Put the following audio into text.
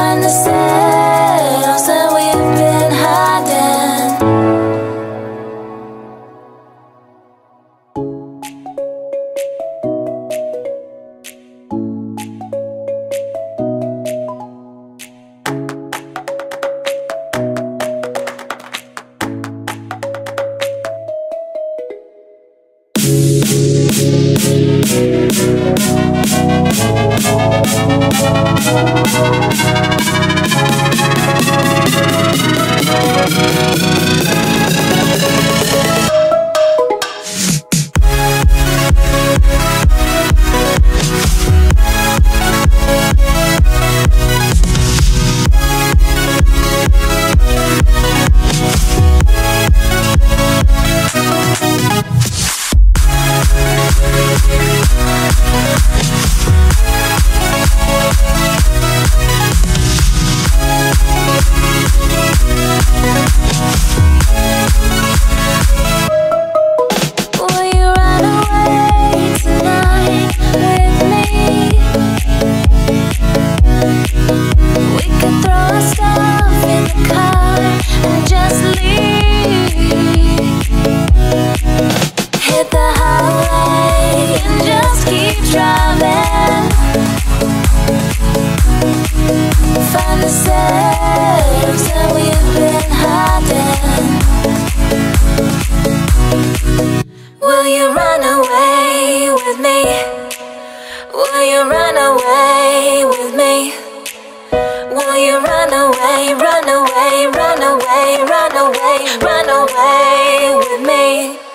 find the sails that we've been hiding. Find the sails that we've been hiding. Will you run away with me? Will you run away with me? Will you run away, run away, run away, run away, run away with me?